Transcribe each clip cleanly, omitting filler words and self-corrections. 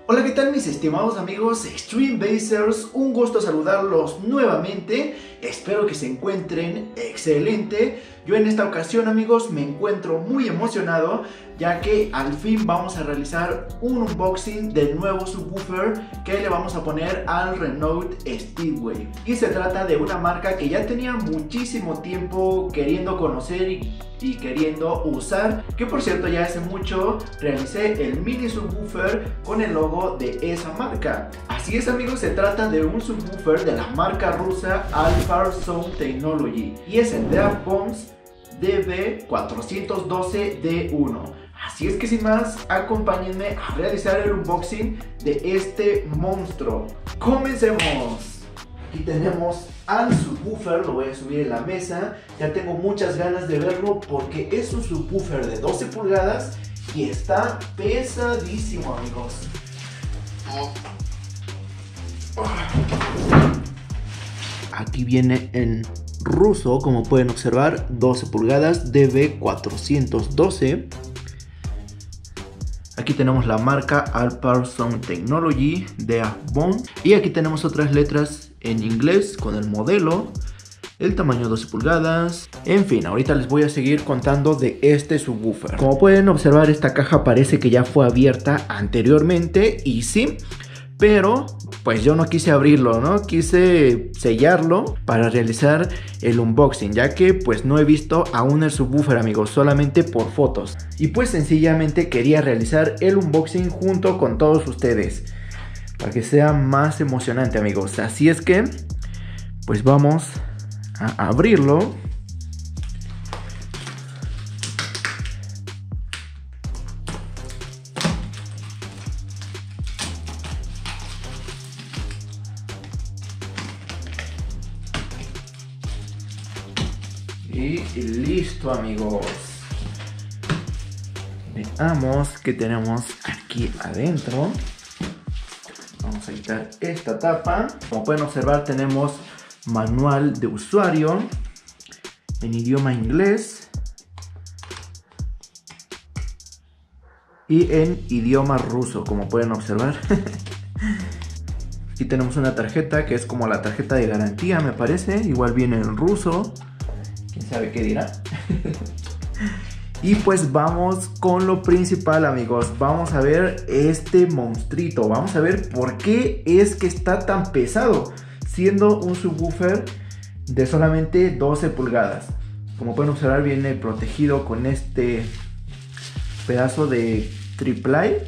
Hola, ¿qué tal mis estimados amigos Extreme Basers? Un gusto saludarlos nuevamente. Espero que se encuentren excelente. Yo en esta ocasión, amigos, me encuentro muy emocionado, ya que al fin vamos a realizar un unboxing del nuevo subwoofer que le vamos a poner al Renote Speedwave. Y se trata de una marca que ya tenía muchísimo tiempo queriendo conocer y queriendo usar, que por cierto ya hace mucho realicé el mini subwoofer con el logo de esa marca. Así es, amigos, se trata de un subwoofer de la marca rusa Alpha Sound Technology y es el Deaf Bones DB412D1. Así es que sin más, acompáñenme a realizar el unboxing de este monstruo. ¡Comencemos! Aquí tenemos al subwoofer, lo voy a subir en la mesa. Ya tengo muchas ganas de verlo porque es un subwoofer de 12 pulgadas y está pesadísimo, amigos. Aquí viene en ruso, como pueden observar, 12 pulgadas DB412. Aquí tenemos la marca Alpha Sound Technology de Avon. Y aquí tenemos otras letras en inglés con el modelo, el tamaño 12 pulgadas. En fin, ahorita les voy a seguir contando de este subwoofer. Como pueden observar, esta caja parece que ya fue abierta anteriormente. Y sí, pero pues yo no quise abrirlo, ¿no? Quise sellarlo para realizar el unboxing, ya que pues no he visto aún el subwoofer, amigos, solamente por fotos. Y pues sencillamente quería realizar el unboxing junto con todos ustedes, para que sea más emocionante, amigos. Así es que pues vamos a abrirlo. Y listo, amigos. Veamos qué tenemos aquí adentro. Vamos a quitar esta tapa. Como pueden observar, tenemos manual de usuario en idioma inglés y en idioma ruso, como pueden observar. Aquí tenemos una tarjeta que es como la tarjeta de garantía, me parece. Igual viene en ruso. ¿Quién sabe qué dirá? Y pues vamos con lo principal, amigos. Vamos a ver este monstruito. Vamos a ver por qué es que está tan pesado, siendo un subwoofer de solamente 12 pulgadas. Como pueden observar, viene protegido con este pedazo de triple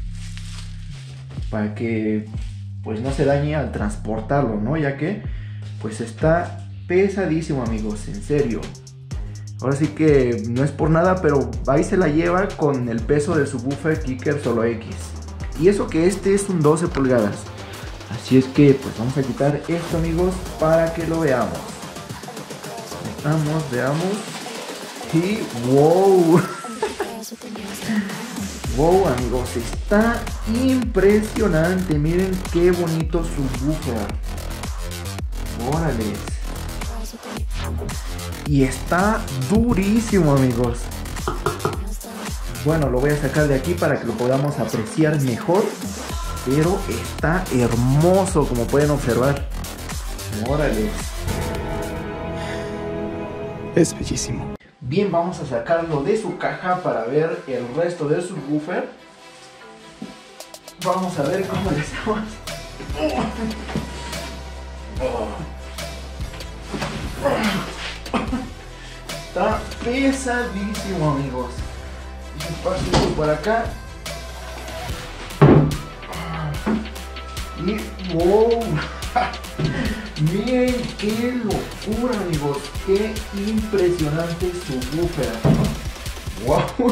para que pues no se dañe al transportarlo, ¿no? Ya que pues está pesadísimo, amigos, en serio. Ahora sí que no es por nada, pero ahí se la lleva con el peso del subwoofer Kicker Solo X. Y eso que este es un 12 pulgadas. Así es que pues vamos a quitar esto, amigos, para que lo veamos. Veamos. Y wow. Wow, amigos, está impresionante. Miren qué bonito subwoofer. Órale. Y está durísimo, amigos. Bueno, lo voy a sacar de aquí para que lo podamos apreciar mejor. Pero está hermoso, como pueden observar. Órale. Es bellísimo. Bien, vamos a sacarlo de su caja para ver el resto del subwoofer. Vamos a ver cómo le estamos. Está pesadísimo, amigos. Y paso esto por acá. Y wow. Miren qué locura, amigos. Qué impresionante subwoofer. Wow.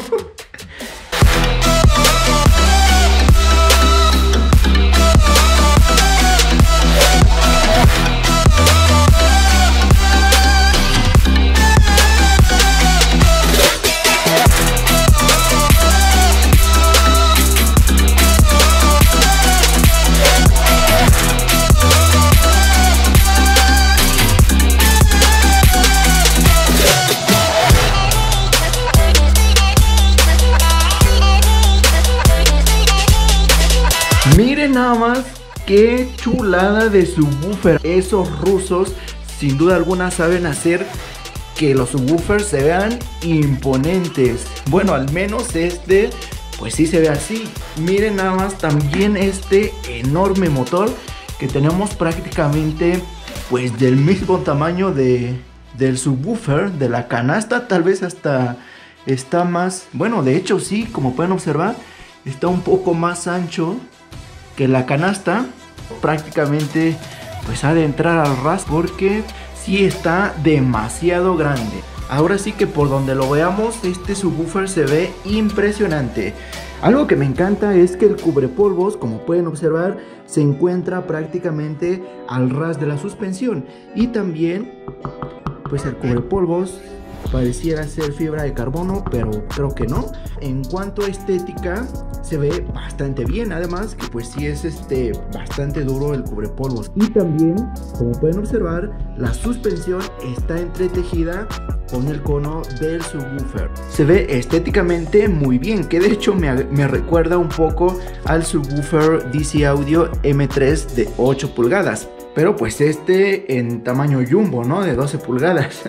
Miren nada más qué chulada de subwoofer. Esos rusos sin duda alguna saben hacer que los subwoofers se vean imponentes. Bueno, al menos este pues sí se ve así. Miren nada más también este enorme motor que tenemos, prácticamente pues del mismo tamaño del subwoofer, de la canasta. Tal vez hasta está más, bueno, de hecho sí, como pueden observar, está un poco más ancho que la canasta. Prácticamente pues ha de entrar al ras porque sí está demasiado grande. Ahora sí que por donde lo veamos, este subwoofer se ve impresionante. Algo que me encanta es que el cubrepolvos, como pueden observar, se encuentra prácticamente al ras de la suspensión. Y también pues el cubrepolvos pareciera ser fibra de carbono, pero creo que no. En cuanto a estética, se ve bastante bien. Además que pues sí es bastante duro el cubrepolvos. Y también, como pueden observar, la suspensión está entretejida con el cono del subwoofer. Se ve estéticamente muy bien, que de hecho me recuerda un poco al subwoofer DC Audio M3 de 8 pulgadas. Pero pues en tamaño jumbo, ¿no? De 12 pulgadas.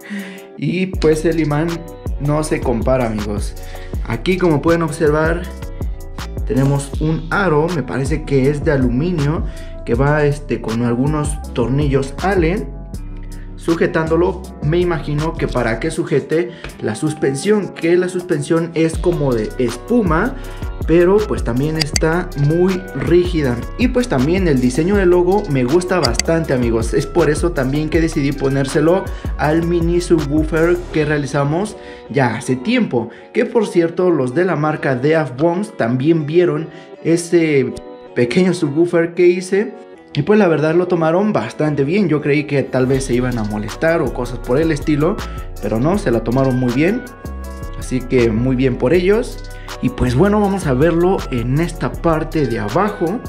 Y pues el imán no se compara, amigos. Aquí, como pueden observar, tenemos un aro, me parece que es de aluminio, que va con algunos tornillos Allen sujetándolo. Me imagino que para que sujete la suspensión, que la suspensión es como de espuma, pero pues también está muy rígida. Y pues también el diseño del logo me gusta bastante, amigos. Es por eso también que decidí ponérselo al mini subwoofer que realizamos ya hace tiempo. Que por cierto, los de la marca Deaf Bones también vieron ese pequeño subwoofer que hice. Y pues la verdad lo tomaron bastante bien. Yo creí que tal vez se iban a molestar o cosas por el estilo, pero no, se la tomaron muy bien. Así que muy bien por ellos. Y pues bueno, vamos a verlo en esta parte de abajo.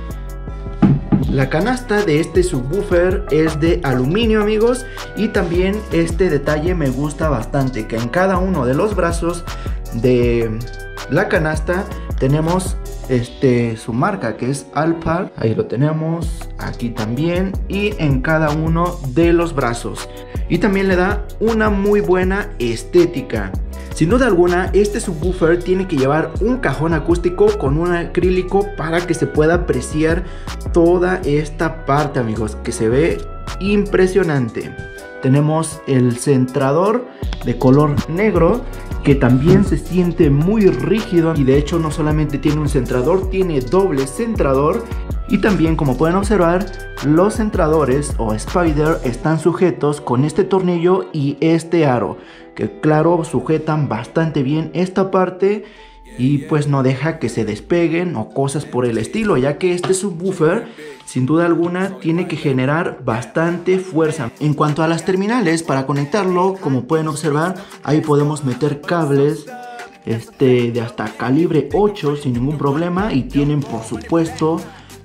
La canasta de este subwoofer es de aluminio, amigos. Y también este detalle me gusta bastante, que en cada uno de los brazos de la canasta tenemos su marca, que es Alpar. Ahí lo tenemos, aquí también, y en cada uno de los brazos. Y también le da una muy buena estética. Sin duda alguna, este subwoofer tiene que llevar un cajón acústico con un acrílico para que se pueda apreciar toda esta parte, amigos, que se ve impresionante. Tenemos el centrador de color negro, que también se siente muy rígido, y de hecho no solamente tiene un centrador, tiene doble centrador. Y también, como pueden observar, los centradores o spider están sujetos con este tornillo y este aro, que claro, sujetan bastante bien esta parte y pues no deja que se despeguen o cosas por el estilo, ya que este subwoofer sin duda alguna tiene que generar bastante fuerza. En cuanto a las terminales para conectarlo, como pueden observar, ahí podemos meter cables de hasta calibre 8 sin ningún problema, y tienen por supuesto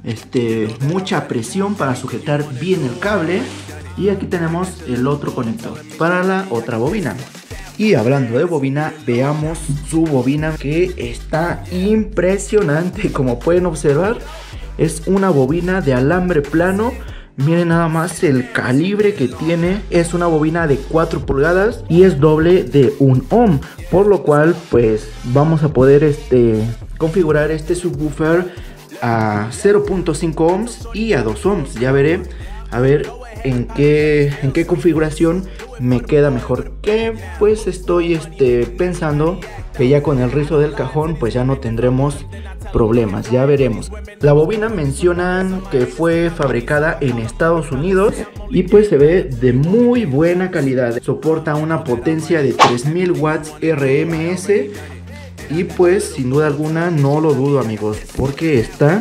mucha presión para sujetar bien el cable. Y aquí tenemos el otro conector para la otra bobina. Y hablando de bobina, veamos su bobina, que está impresionante. Como pueden observar, es una bobina de alambre plano. Miren nada más el calibre que tiene. Es una bobina de 4 pulgadas y es doble de 1 ohm, por lo cual pues vamos a poder configurar este subwoofer a 0.5 ohms y a 2 ohms. Ya veré a ver en qué configuración me queda mejor, que pues estoy pensando que ya con el rizo del cajón pues ya no tendremos problemas, ya veremos. La bobina mencionan que fue fabricada en Estados Unidos y pues se ve de muy buena calidad. Soporta una potencia de 3000 watts RMS y pues sin duda alguna no lo dudo, amigos, porque está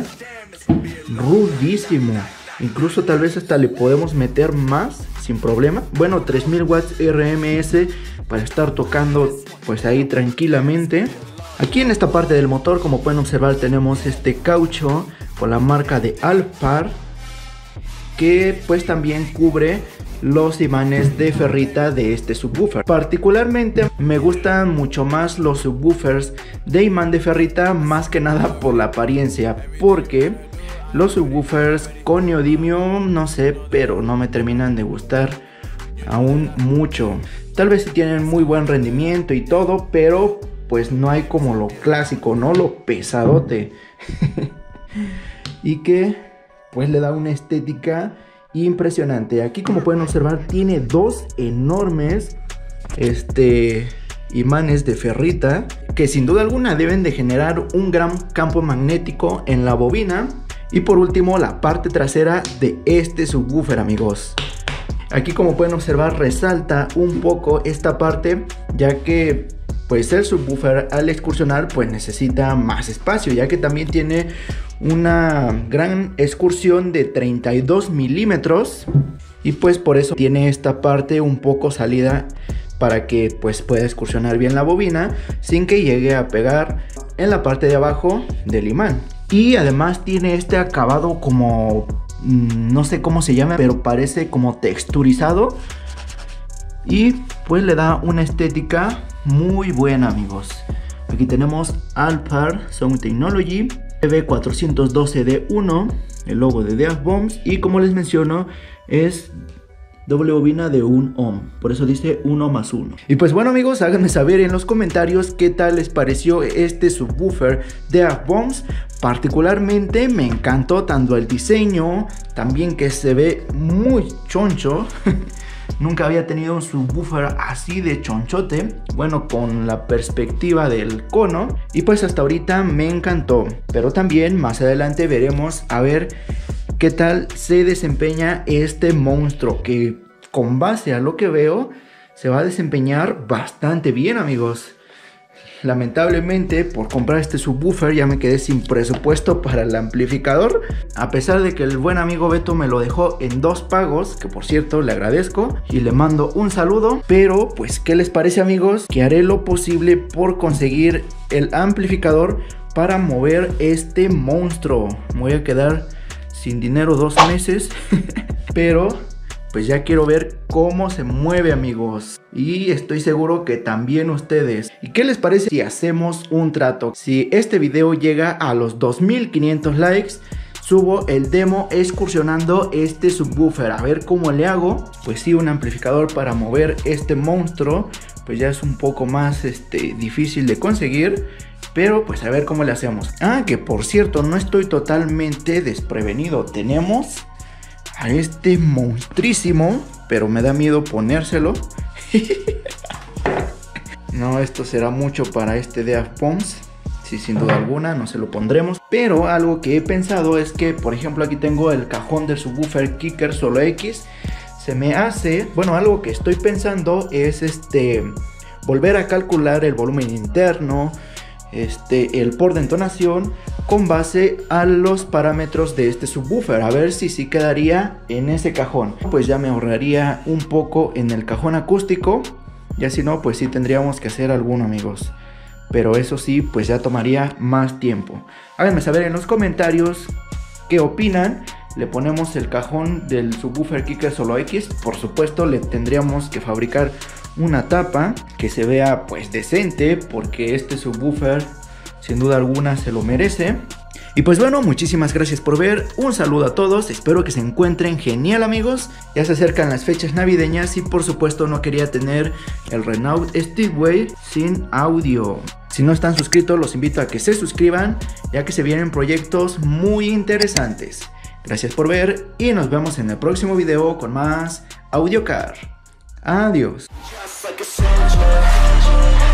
rudísimo. Incluso tal vez hasta le podemos meter más sin problema. Bueno, 3000 watts RMS para estar tocando pues ahí tranquilamente. Aquí en esta parte del motor, como pueden observar, tenemos este caucho con la marca de Alpar. que pues también cubre los imanes de ferrita de este subwoofer. Particularmente me gustan mucho más los subwoofers de imán de ferrita, más que nada por la apariencia, porque los subwoofers con neodimio no sé, pero no me terminan de gustar aún mucho. Tal vez sí tienen muy buen rendimiento y todo, pero pues no hay como lo clásico, no lo pesadote. Y que pues le da una estética impresionante. Aquí, como pueden observar, tiene dos enormes imanes de ferrita que sin duda alguna deben de generar un gran campo magnético en la bobina. Y por último, la parte trasera de este subwoofer, amigos. Aquí, como pueden observar, resalta un poco esta parte, ya que pues el subwoofer al excursionar pues necesita más espacio, ya que también tiene una gran excursión de 32 milímetros y pues por eso tiene esta parte un poco salida para que pues pueda excursionar bien la bobina sin que llegue a pegar en la parte de abajo del imán. Y además tiene este acabado como no sé cómo se llama, pero parece como texturizado y pues le da una estética muy buena, amigos. Aquí tenemos Alpar Sound Technology EV412D1, el logo de Deaf Bombs, y como les menciono es doble bobina de 1 ohm, por eso dice 1 más 1. Y pues bueno, amigos, háganme saber en los comentarios qué tal les pareció este subwoofer Deaf Bombs. Particularmente me encantó tanto el diseño, también que se ve muy choncho. Nunca había tenido un subwoofer así de chonchote, bueno, con la perspectiva del cono, y pues hasta ahorita me encantó. Pero también más adelante veremos a ver qué tal se desempeña este monstruo, que con base a lo que veo se va a desempeñar bastante bien, amigos. Lamentablemente, por comprar este subwoofer ya me quedé sin presupuesto para el amplificador, a pesar de que el buen amigo Beto me lo dejó en 2 pagos, que por cierto le agradezco y le mando un saludo. Pero pues, ¿qué les parece, amigos? Que haré lo posible por conseguir el amplificador para mover este monstruo. Me voy a quedar sin dinero 2 meses, pero pues ya quiero ver cómo se mueve, amigos. Y estoy seguro que también ustedes. ¿Y qué les parece si hacemos un trato? Si este video llega a los 2500 likes, subo el demo excursionando este subwoofer. A ver cómo le hago. Pues sí, un amplificador para mover este monstruo pues ya es un poco más difícil de conseguir. Pero pues a ver cómo le hacemos. Ah, que por cierto, no estoy totalmente desprevenido. Tenemos a este monstruísimo, pero me da miedo ponérselo. No, esto será mucho para este Deaf Bombs. Sí, sin duda alguna, no se lo pondremos. Pero algo que he pensado es que, por ejemplo, aquí tengo el cajón del subwoofer Kicker Solo X. Se me hace, bueno, algo que estoy pensando es volver a calcular el volumen interno, el por de entonación con base a los parámetros de este subwoofer, a ver si sí quedaría en ese cajón. Pues ya me ahorraría un poco en el cajón acústico, ya si no pues sí tendríamos que hacer alguno, amigos, pero eso sí pues ya tomaría más tiempo. Háganme saber en los comentarios qué opinan. Le ponemos el cajón del subwoofer Kicker Solo X. Por supuesto le tendríamos que fabricar una tapa que se vea pues decente, porque este subwoofer sin duda alguna se lo merece. Y pues bueno, muchísimas gracias por ver, un saludo a todos, espero que se encuentren genial, amigos. Ya se acercan las fechas navideñas y por supuesto no quería tener el Renault Speedway sin audio. Si no están suscritos, los invito a que se suscriban, ya que se vienen proyectos muy interesantes. Gracias por ver y nos vemos en el próximo video con más AudioCar. Adiós.